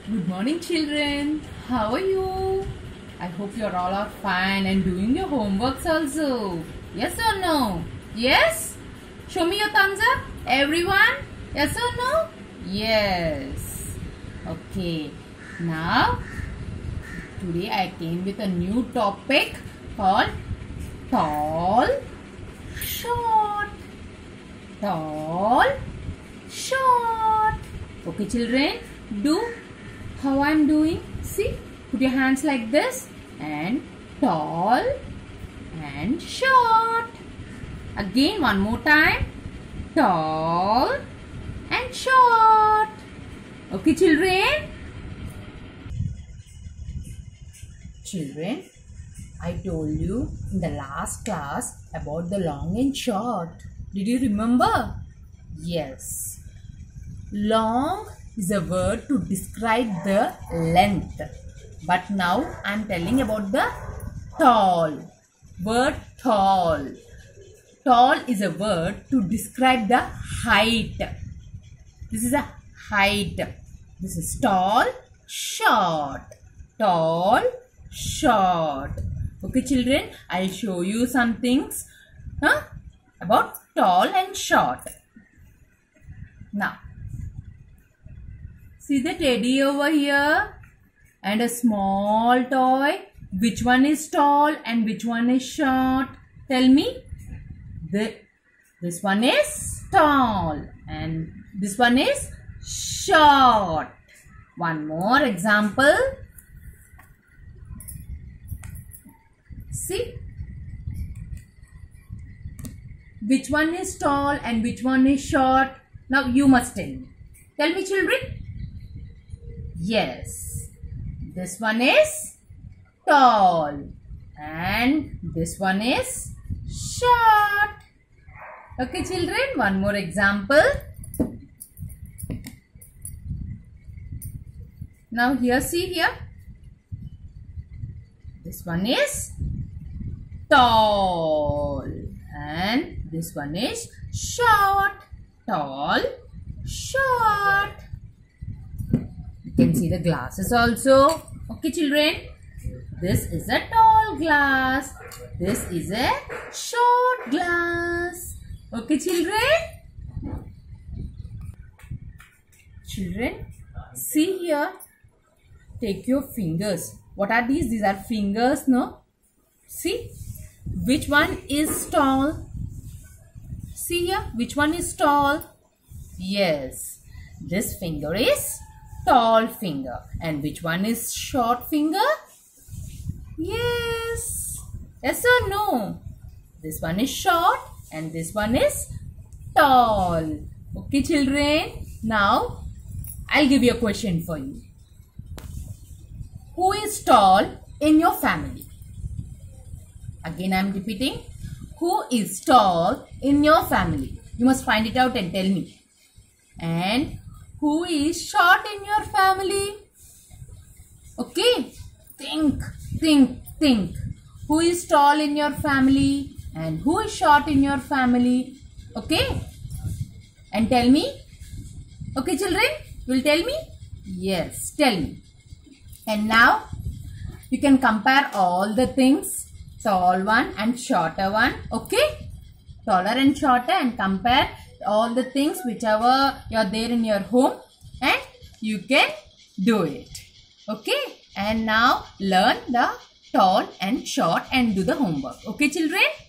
Good morning, children. How are you? I hope you all are fine and doing your homeworks also. Yes or no? Yes? Show me your thumbs up. Everyone? Yes or no? Yes. Okay. Now, today I came with a new topic called tall, short. Tall, short. Okay, children, do how I am doing. See, put your hands like this and tall and short. Again, one more time. Tall and short. Okay, children? Children, I told you in the last class about the long and short. Did you remember? Yes. Long is a word to describe the length. But now I am telling about the tall. Word tall. Tall is a word to describe the height. This is a height. This is tall, short. Tall, short. Okay, children, I'll show you some things about tall and short. Now, see the teddy over here and a small toy. Which one is tall and which one is short? Tell me. This one is tall and this one is short. One more example. See. Which one is tall and which one is short? Now you must tell me. Tell me, children. Yes. This one is tall and this one is short. Okay, children. One more example. Now here, see here. This one is tall and this one is short. Tall, short. You can see the glasses also. Okay, children. This is a tall glass. This is a short glass. Okay, children. Children, see here. Take your fingers. What are these? These are fingers, no? See? Which one is tall? See here, which one is tall? Yes, this finger is tall finger. And which one is short finger? Yes. Yes or no? This one is short and this one is tall. Okay, children. Now, I'll give you a question for you. Who is tall in your family? Again, I am repeating. Who is tall in your family? You must find it out and tell me. And who is short in your family? Okay. Think. Who is tall in your family? And who is short in your family? Okay. And tell me. Okay, children? You will tell me? Yes. Tell me. And now, you can compare all the things. Tall one and shorter one. Okay. Taller and shorter, and compare all the things whichever you are there in your home, and you can do it. Okay. And now learn the tall and short and do the homework. Okay, children.